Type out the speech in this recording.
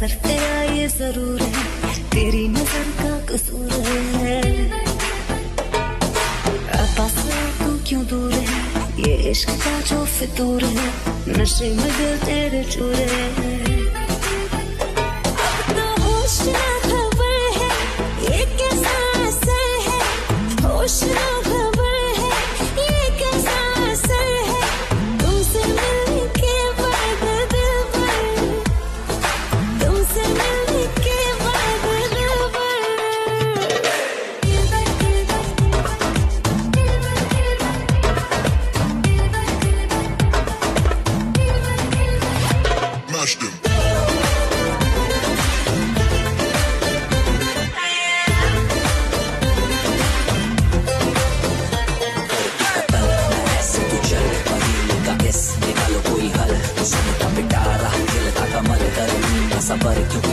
असर तेरा ये जरूर है, तेरी नजर का कसूर है। पास तू क्यों दूर है, ये इश्क का जो फितूर है, नशे में दिल तेरे चूर है। अब तो होश ना खबर है, ये कैसा असर है, होश ना खबर है, ये कैसा असर है, तुमसे मिलने के बाद दिल भर, तुमसे मिलने के बाद दिल भर। Mash them. कोई हल उसने पिटारा खिलता कमर कर सबर क्यों